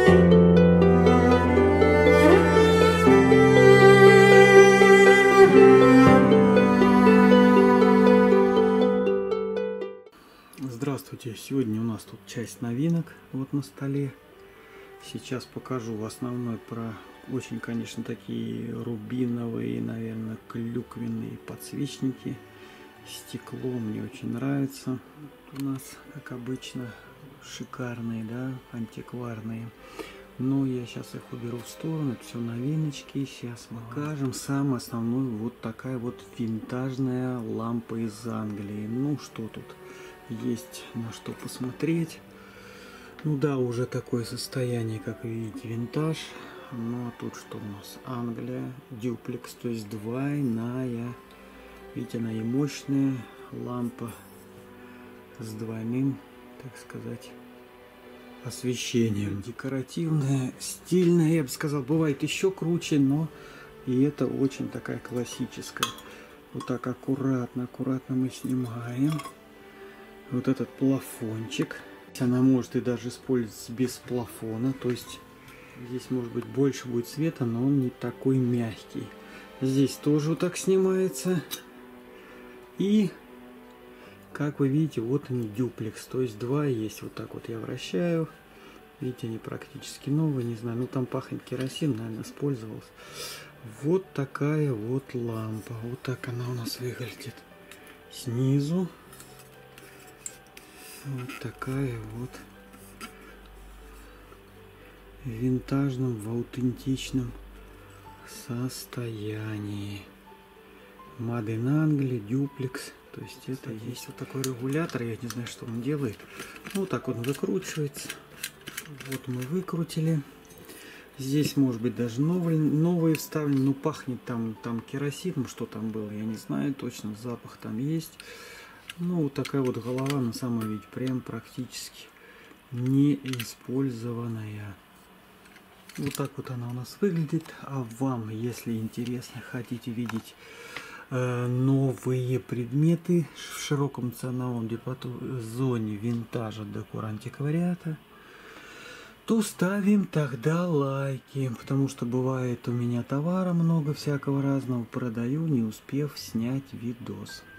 Здравствуйте! Сегодня у нас тут часть новинок вот на столе. Сейчас покажу основной про очень, конечно, такие рубиновые, наверное, клюквенные подсвечники. Стекло мне очень нравится. У нас, как обычно, шикарные, да, антикварные. Но я сейчас их уберу в сторону. Это все новиночки. Сейчас покажем. Самое основное, вот такая вот винтажная лампа из Англии. Ну, что тут? Есть на что посмотреть. Ну да, уже такое состояние, как вы видите, винтаж. Ну а тут что у нас? Англия, дюплекс, то есть двойная. Видите, она и мощная лампа с двойным, так сказать, освещением. Декоративная, стильная, я бы сказал, бывает еще круче, но и это очень такая классическая. Вот так аккуратно мы снимаем. Вот этот плафончик. Она может и даже использоваться без плафона. То есть здесь может быть больше будет света, но он не такой мягкий. Здесь тоже вот так снимается. И как вы видите, вот они дюплекс. То есть два есть. Вот так вот я вращаю. Видите, они практически новые. Не знаю, ну там пахнет керосин, наверное, использовался. Вот такая вот лампа. Вот так она у нас выглядит снизу. Вот такая вот в винтажном, в аутентичном состоянии. Made in Anglia, дюплекс. То есть это есть вот такой регулятор. Я не знаю, что он делает. Вот так он выкручивается. Вот мы выкрутили. Здесь может быть даже новые вставлены. Ну пахнет там керосином. Что там было, я не знаю точно. Запах там есть. Ну, вот такая вот голова, на самом деле, прям практически не использованная. Вот так вот она у нас выглядит. А вам, если интересно, хотите видеть новые предметы в широком ценовом диапазоне винтажа, декора, антиквариата, то ставим тогда лайки, потому что бывает у меня товара много всякого разного, продаю, не успев снять видос.